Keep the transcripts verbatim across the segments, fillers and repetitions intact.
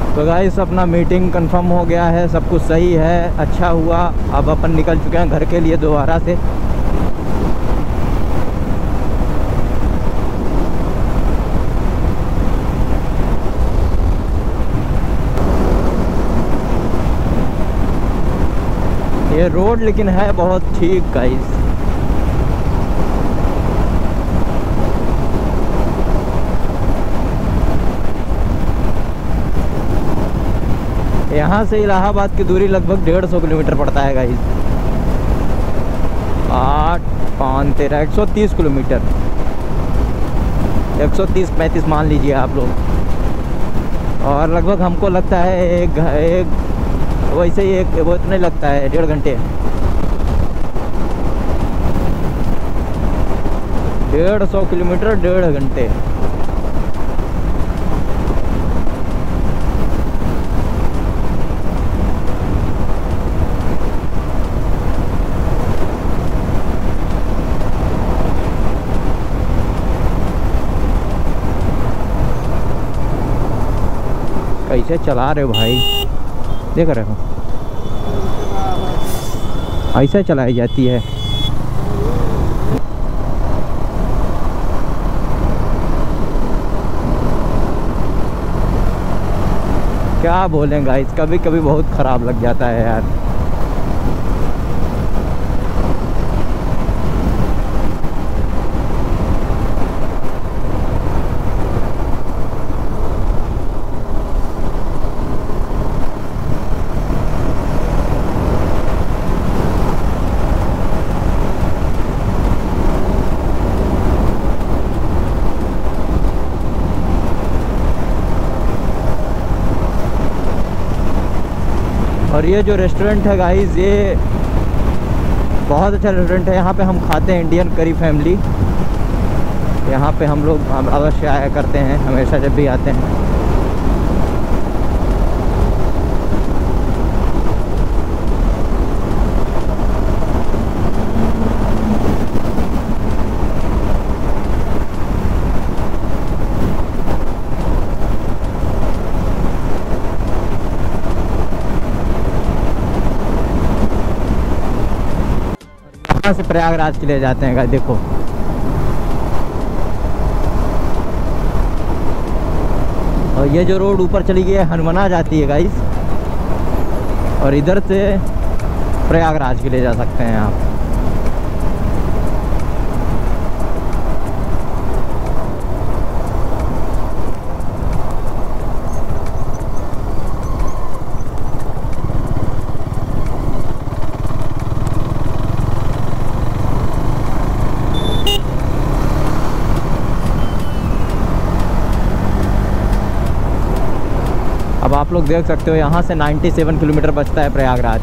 तो गाइस अपना meeting confirm हो गया है, सब कुछ सही है, अच्छा हुआ। अब अपन निकल चुके हैं घर के लिए दोबारा से। ये रोड लेकिन है बहुत ठीक गाइस। यहाँ से इलाहाबाद की दूरी लगभग डेढ़ सौ किलोमीटर पड़ता है गाइस। आठ पाँच तेरह एक सौ तीस किलोमीटर, एक सौ तीस पैंतीस मान लीजिए आप लोग। और लगभग हमको लगता है एक एक वैसे ही एक वो इतना लगता है डेढ़ घंटे, डेढ़ सौ किलोमीटर डेढ़ घंटे। कैसे चला रहे हो भाई, देख रहे हो ऐसे चलाई जाती है। क्या बोलें गाइस, कभी कभी बहुत ख़राब लग जाता है यार। और ये जो रेस्टोरेंट है गाइस, ये बहुत अच्छा रेस्टोरेंट है। यहाँ पे हम खाते हैं इंडियन करी फैमिली। यहाँ पे हम लोग हम अवश्य आया करते हैं, हमेशा जब भी आते हैं। से प्रयागराज के लिए जाते हैं गाइस, देखो और ये जो रोड ऊपर चली गई है हनुमाना जाती है गाइस, और इधर से प्रयागराज के लिए जा सकते हैं आप। अब आप लोग देख सकते हो यहाँ से सत्तानवे किलोमीटर बचता है प्रयागराज।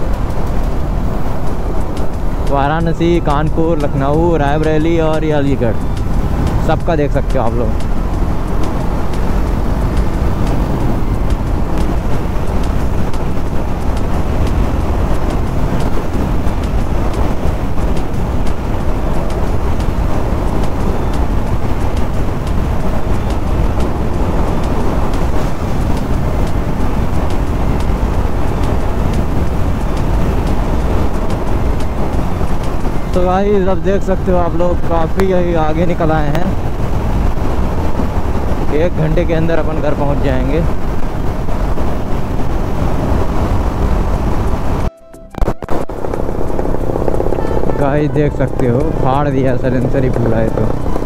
वाराणसी, कानपुर, लखनऊ, रायबरेली और ये अलीगढ़, सबका देख सकते हो आप लोग। तो गाइस अब देख सकते हो आप लोग, काफ़ी आगे निकल आए हैं। एक घंटे के अंदर अपन घर पहुंच जाएंगे। गाइस देख सकते हो फाड़ दिया सलेंसर ही पूरा है तो।